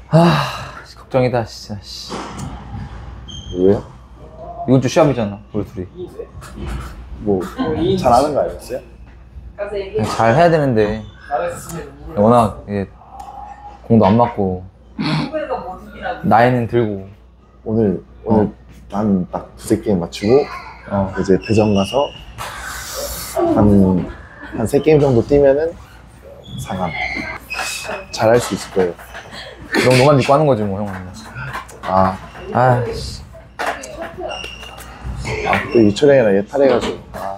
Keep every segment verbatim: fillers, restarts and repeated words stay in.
아, 걱정이다 진짜. 씨. 왜요? 이번 주 시합이잖아 우리 둘이. 뭐 잘하는 거 아니었어요? 잘 해야 되는데 워낙 이제 공도 안 맞고 나이는 들고. 오늘 오늘 어. 난 딱 두세 게임 맞추고 어. 이제 대전 가서 한 한 세 게임 정도 뛰면은 상암 잘할 수 있을 거예요. 너 너만 믿고 하는 거지 뭐 형은. 아, 아, 씨. 아 그때 유철형이랑 예탈해가지고 아.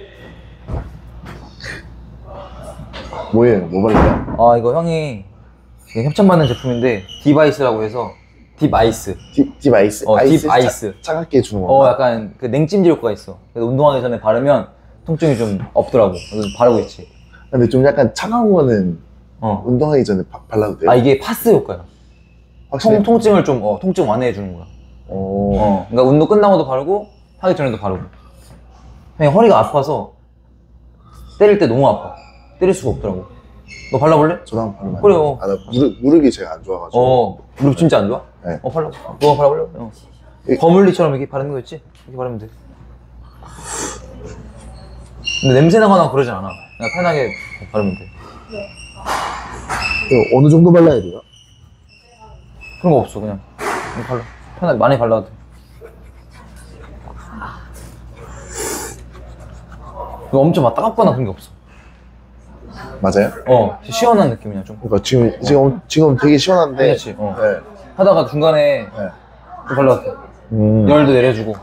뭐예요? 뭐 발라요? 아 이거 형이 이게 협찬받는 제품인데 딥아이스라고 해서 딥아이스. 딥, 딥 아이스? 어, 아이스? 딥 아이스. 차, 차갑게 해주는 건가? 어 약간 그 냉찜질 효과가 있어. 그래서 운동하기 전에 바르면 통증이 좀 없더라고. 그래서 바르고 있지. 근데 좀 약간 차가운 거는 어. 운동하기 전에 바, 발라도 돼요? 아 이게 파스 효과야. 확실히? 통, 통증을 좀 어, 통증 완화해 주는 거야. 오. 어. 그러니까 운동 끝나고도 바르고 하기 전에도 바르고. 형이 허리가 아파서 때릴 때 너무 아파. 때릴 수가 없더라고. 너 발라볼래? 저도 한번 바르면 그래요. 아, 나 무릎, 무릎이 제가 안 좋아가지고 어. 무릎 진짜 안 좋아? 네. 어 발라. 너가 발라볼래? 어. 이- 버물리처럼 이렇게 바르는 거 있지? 이렇게 바르면 돼. 근데 냄새 나거나 그러진 않아. 그냥 편하게 바르면 돼. 이거 어느 정도 발라야 돼요? 그런 거 없어. 그냥 그냥 발라. 편하게 많이 발라도 돼. 이거 엄청 막 따갑거나 그런 게 없어. 맞아요? 어, 시원한 느낌이야 좀. 그러니까 지금 지금 지금 되게 시원한데 그렇지. 어. 네. 하다가 중간에 네. 또 발라도 돼. 음. 열도 내려주고.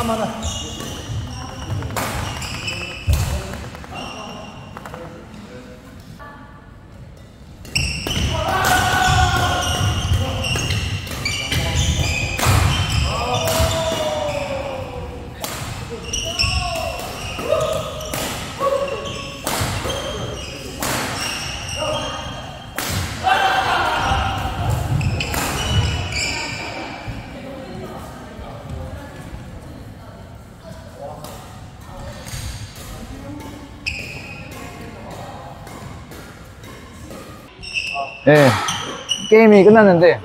네, 게임이 끝났는데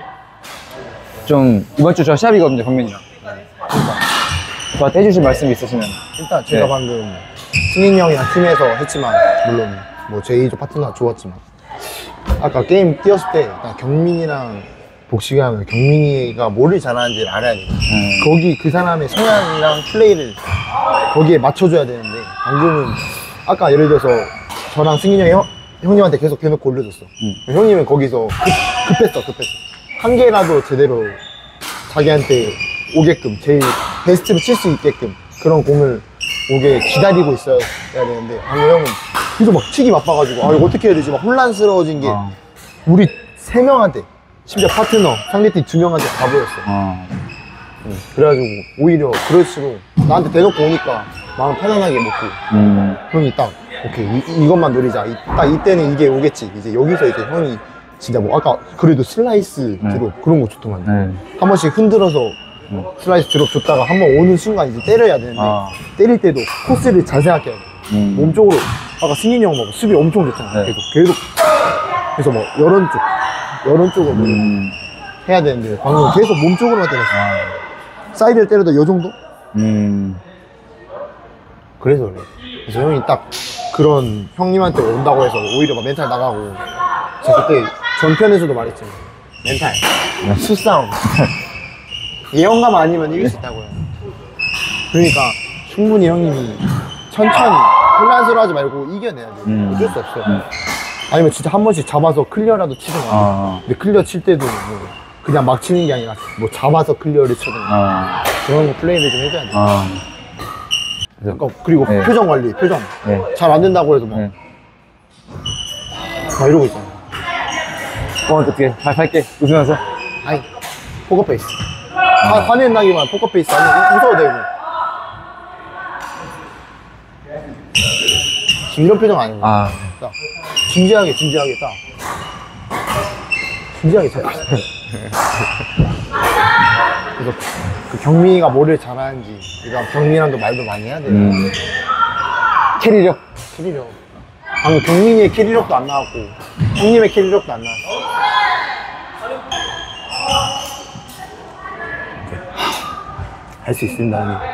좀 이번 주 저 시합이거든요, 경민이랑. 저한테 해주실 말씀이 있으시면. 일단 제가 네. 방금 승인 형이랑 팀에서 했지만 물론 뭐 제이조 파트너가 좋았지만 아까 게임 뛰었을 때 일단 경민이랑 복식하면 경민이가 뭐를 잘하는지를 알아야 돼요. 음. 거기 그 사람의 성향이랑 플레이를 거기에 맞춰줘야 되는데 방금은 아까 예를 들어서 저랑 승인 형이 형, 형님한테 계속 대놓고 올려줬어. 음. 형님은 거기서 급, 급했어 급했어. 한 개라도 제대로 자기한테 오게끔 제일 베스트로 칠 수 있게끔 그런 공을 오게 기다리고 있어야 되는데 방금 형은 계속 막 치기 바빠가지고 아 이거 어떻게 해야 되지 막 혼란스러워진 게 어. 우리 세 명한테 심지어 파트너 상대팀 두 명한테 다 보였어. 어. 응. 그래가지고 오히려 그럴수록 나한테 대놓고 오니까 마음 편안하게 먹고 음. 형이 딱 오케이 이, 이것만 노리자 이, 딱 이때는 이게 오겠지. 이제 여기서 이제 형이 진짜 뭐 아까 그래도 슬라이스 네. 드롭 그런 거 좋더만. 네. 한 번씩 흔들어서 음. 슬라이스 드롭 줬다가 한 번 오는 순간 이제 때려야 되는데 아. 때릴 때도 코스를 잘 생각해야 돼. 음. 몸쪽으로 아까 승인이 형 막 수비 엄청 좋잖아. 네. 계속 계속 그래서 뭐 여론 쪽 여론 쪽으로 음. 해야 되는데 방금 계속 몸쪽으로만 때렸어. 아. 사이드를 때려도 요 정도? 음. 그래서 그래. 그래서 형이 딱 그런 형님한테 온다고 해서 오히려 막 멘탈 나가고 제가 그때 전편에서도 말했잖아요. 멘탈 수싸움 예언감 아니면 이길 수 있다고요. 그러니까 충분히 형님이 천천히 혼란스러워하지 말고 이겨내야 돼요. 음. 어쩔 수 없어요. 음. 아니면 진짜 한 번씩 잡아서 클리어라도 치든가. 아. 근데 클리어 칠 때도 뭐 그냥 막 치는 게 아니라 뭐 잡아서 클리어를 치든가 아. 그런 거 플레이를 좀 해줘야 돼요. 아. 그러니까 그리고 네. 표정 관리, 표정 네. 잘 안 된다고 해서 막, 네. 막 이러고 있잖아. 어, 어떻게 잘 살게 웃으면서. 아니 포커페이스. 화, 화낸다기만 포커페이스 아니면 웃어도 되고. 지금 이런 표정 아니고. 아. 딱 진지하게 진지하게 딱 진지하게 잘. 그래서 그 경민이가 뭐를 잘하는지 그러니까 경민이랑도 말도 많이 해야 돼요. 음. 캐리력. 캐리력. 방금 경민이의 캐리력도 안 나왔고 형님의 캐리력도 안 나왔어. 할 수 있습니다 형님.